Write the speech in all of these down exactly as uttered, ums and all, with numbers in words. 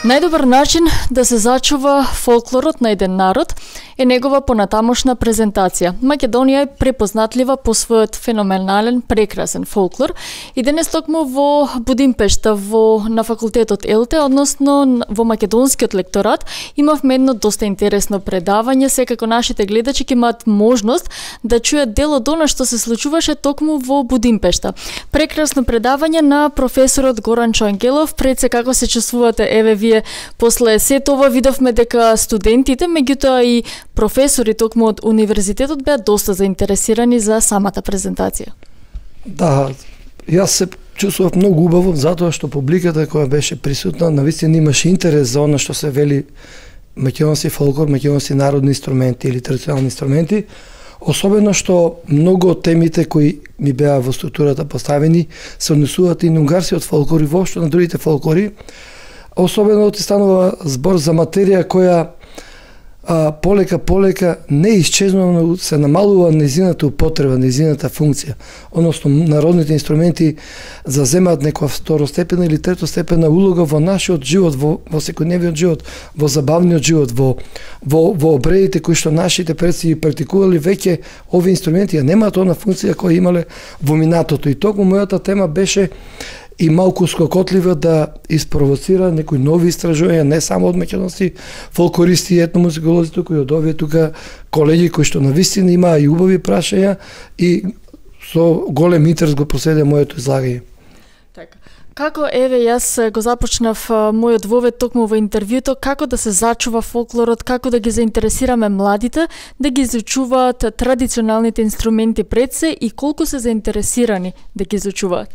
Најдобар начин да се зачува фолклорот на еден народ е негова понатамошна презентација. Македонија е препознатлива по својот феноменален, прекрасен фолклор и денес токму во Будимпешта, во на факултетот ЕЛТЕ, односно во македонскиот лекторат, имавме едно доста интересно предавање. Секако нашите гледачи ќе имаат можност да чујат дел од она што се случуваше токму во Будимпешта. Прекрасно предавање на професорот Горанчо Ангелов. Пред се, како се чувствувате, еве вие после сето ова видовме дека студентите, меѓутоа и професори токму од универзитетот беа доста заинтересирани за самата презентација. Да, јас се чувствував многу убаво затоа што публиката која беше присутна навистина имаше интерес за она што се вели македонски фолклор, македонски народни инструменти или традиционални инструменти, особено што многу од темите кои ми беа во структурата поставени се однесуваат и на унгарскиот фолклор и воопшто на другите фолклори. Особено ти станува збор за материја која а, полека полека не исчезнува, но се намалува незината употреба, незината функција. Односно, народните инструменти заземаат некоја второстепена или третостепена улога во нашиот живот, во, во секојдневниот живот, во забавниот живот, во, во, во обредите кои што нашите предци ги практикували. Веќе овие инструменти ја немаат она функција која имале во минатото. И токму мојата тема беше и малку скокотлива да испровоцира некои нови истражувања, не само од македонски фолклористи и етномузиколози, туку и од овие тука колеги кои што навистина имаа и убави прашања и со голем интерес го проследија моето излагање. Така. Како, еве, јас го започнав мојот вовед токму во интервјуто, како да се зачува фолклорот, како да ги заинтересираме младите да ги изучуваат традиционалните инструменти пред се и колку се заинтересирани да ги изучуваат?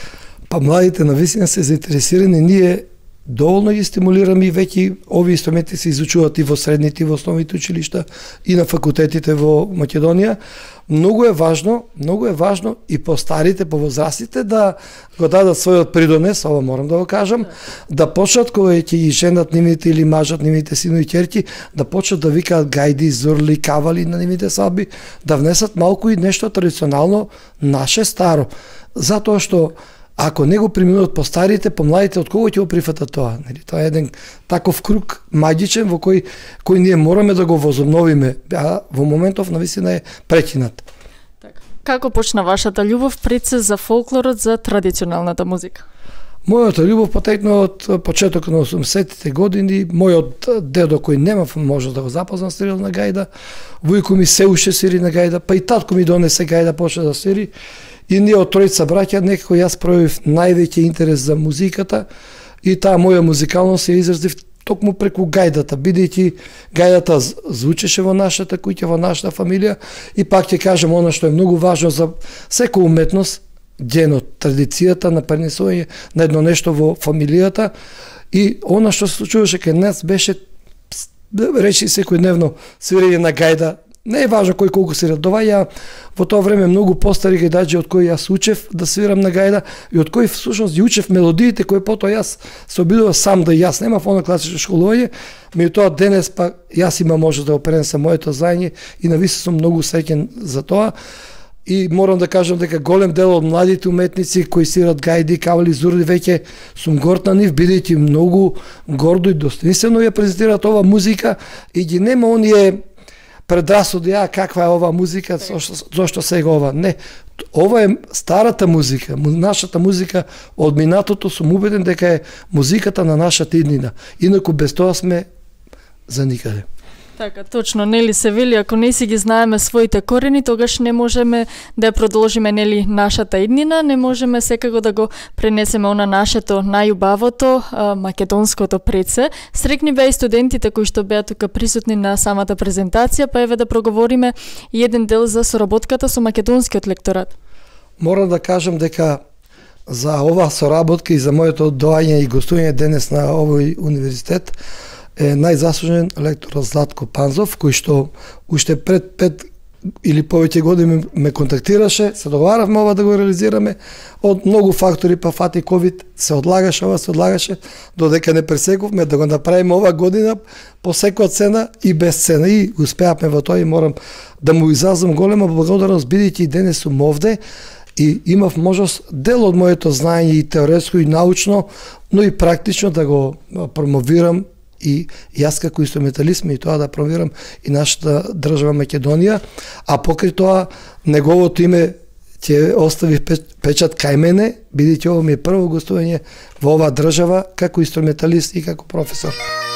Па младите навистина се заинтересирани, ние доволно ги стимулираме и веќе овие инструменти се изучуваат и во средните и во основните училишта и на факултетите во Македонија. Многу е важно, многу е важно и по старите, по возрастите да го дадат својот придонес, ова морам да го кажам, да почнат кога ќе ги женат нивните или мажат нивните синови и ќерки, да почнат да викаат гајди, зурли, кавали на нивните свадби, да внесат малку и нешто традиционално наше старо. Затоа што ако не го приминуват по старите, по младите, од кого ќе го прифатат тоа? Нели, тоа е еден таков круг магичен во кој кој ние мораме да го возобновиме, а во моментов навистина е прекинат. Така. Како почна вашата љубов пред се за фолклорот, за традиционалната музика? Мојата љубов потекна од почетокот на осумдесеттите години. Мојот дедо кој немав можност да го запознам свирил на гајда, вујко ми се уште свири на гајда, па и татко ми донесе гајда, почна да свири. И ние од тројца браќа некако јас проявив највеќе интерес за музиката и таа моја музикалност ја изразив токму преку гајдата, бидејќи гајдата звучеше во нашата куќа, во нашата фамилија и пак ќе кажам она што е многу важно за секоја уметност, генот, традицијата на пренесување на едно нешто во фамилијата и она што се случуваше кај нас беше речи секојдневно свирење на гајда. Не е важно кој колку свира. Доваѓа во тоа време многу постари гајдаџи од кои јас учев да свирам на гајда и од кои всушност ги учев мелодиите кои потоа јас се обидував сам да јас немав она класично школување, меѓутоа денес па јас имам можност да го пренесам моето знаење и навистина сум многу среќен за тоа. И морам да кажам дека голем дел од младите уметници кои свират гајди, кавали, зурли, веќе сум горд на нив, бидејќи многу гордо и достоинствено ја презентираат ова музика и ги нема оние предрасуди, а каква е ова музика, зошто, зошто сега ова. Не, ова е старата музика, нашата музика од минатото, сум убеден дека е музиката на нашата иднина. Инаку без тоа сме за никаде. Така, точно, нели се вели, ако не си ги знаеме своите корени, тогаш не можеме да ја продолжиме, нели, нашата иднина, не можеме секако да го пренесеме она нашето најубавото, а, македонското пред се. Срекни беа и студентите кои што беа тука присутни на самата презентација, па еве да проговориме и еден дел за соработката со македонскиот лекторат. Морам да кажам дека за оваа соработка и за моето доаѓање и гостување денес на овој универзитет е најзаслужен лекторот Златко Панзов, кој што уште пред пет или повеќе години ме контактираше, се договаравме ова да го реализираме, од многу фактори, па фати ковид, се одлагаше ова, се одлагаше, додека не пресекувме да го направиме ова година по секоја цена и без цена и успеавме во тоа и морам да му изразам голема благодарност, бидејќи денес сум овде и имав можност дел од моето знаење и теоретско и научно, но и практично да го промовирам и јас како инструменталист и тоа да промовирам и нашата држава Македонија, а покрај тоа неговото име ќе остави печат кај мене, бидејќи ово ми е прво гостување во оваа држава како инструменталист и како професор.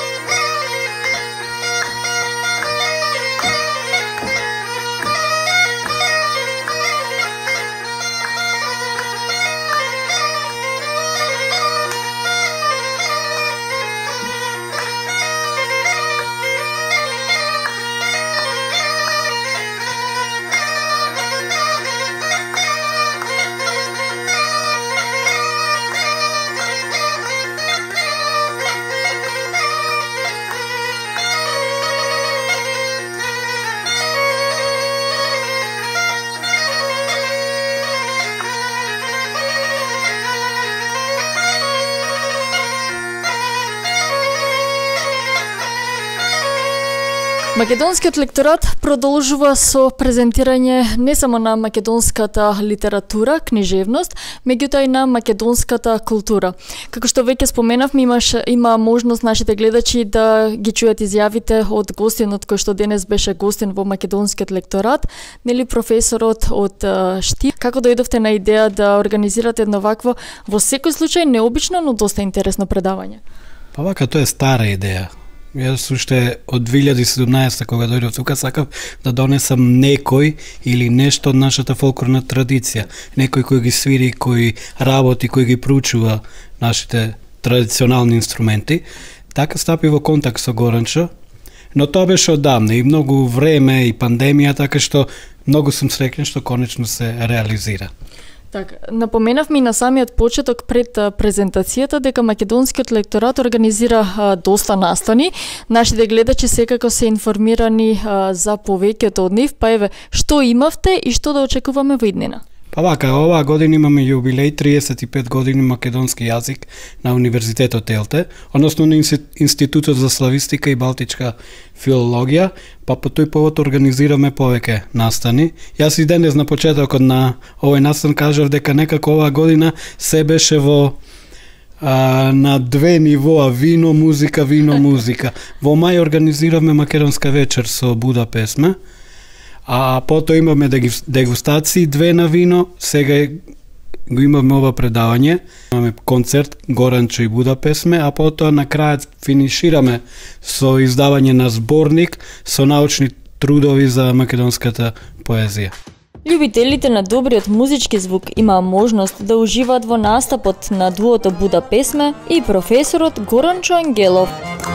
Македонскиот лекторат продолжува со презентирање не само на македонската литература, книжевност, меѓутоа и на македонската култура. Како што веќе споменавме, имаш има можност нашите гледачи да ги чујат изјавите од гостинот кој што денес беше гостин во македонскиот лекторат, нели професорот од Штип. Како дојдовте на идеја да организирате едно вакво, во секој случај необично, но доста интересно предавање? Па вака, тоа е стара идеја. Јас уште од две илјади и седумнаесета кога дојдов тука сакав да донесам некој или нешто од нашата фолклорна традиција, некој кој ги свири, кој работи, кој ги проучува нашите традиционални инструменти. Така стапи во контакт со Горанчо, но тоа беше одамна и многу време и пандемија, така што многу сум среќен што конечно се реализира. Така, напоменавме и на самиот почеток пред презентацијата дека македонскиот лекторат организира а, доста настани. Нашите гледачи секако се информирани а, за повеќето од нив, па еве, што имавте и што да очекуваме во иднина? Па вака, оваа година имаме јубилеј триесет и пет години македонски јазик на Универзитетот Елте, односно на Институтот за славистика и балтичка филологија, па по тој повод организираме повеќе настани. Јас и денес на почетокот на овој настан кажав дека некако оваа година се беше во а, на две нивоа, вино, музика, вино, музика. Во мај организиравме македонска вечер со Буда песме, а потоа имаме дегустации, две на вино, сега го имаме ова предавање, имаме концерт Горанчо и Буда песме, а потоа на крајот финишираме со издавање на зборник со научни трудови за македонската поезија. Љубителите на добриот музички звук имаа можност да уживаат во настапот на дуото Буда песме и професорот Горанчо Ангелов.